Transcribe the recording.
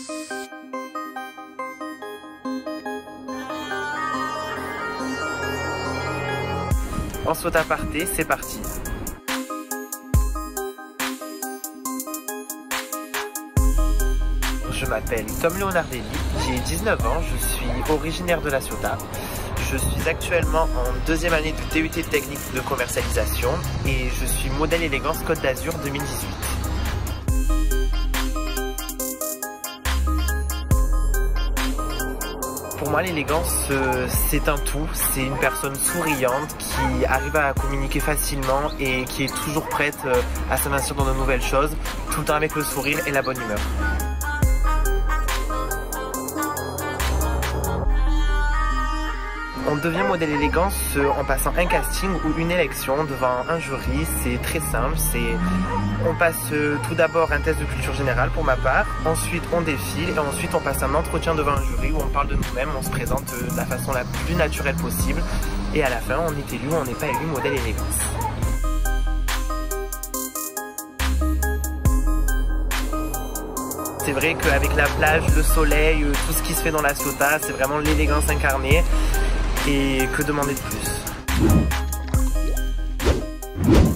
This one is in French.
En saut aparté, c'est parti. Je m'appelle Tom Leonardelli, j'ai 19 ans, je suis originaire de La Ciotat. Je suis actuellement en deuxième année de DUT technique de commercialisation et je suis modèle élégance Côte d'Azur 2018. Pour moi, l'élégance, c'est un tout. C'est une personne souriante qui arrive à communiquer facilement et qui est toujours prête à s'investir dans de nouvelles choses, tout le temps avec le sourire et la bonne humeur. On devient modèle élégance en passant un casting ou une élection devant un jury. C'est très simple. On passe tout d'abord un test de culture générale pour ma part. Ensuite, on défile et ensuite on passe un entretien devant un jury où on parle de nous-mêmes, on se présente de la façon la plus naturelle possible. Et à la fin, on est élu ou on n'est pas élu modèle élégance. C'est vrai qu'avec la plage, le soleil, tout ce qui se fait dans La Ciotat, c'est vraiment l'élégance incarnée. Et que demander de plus?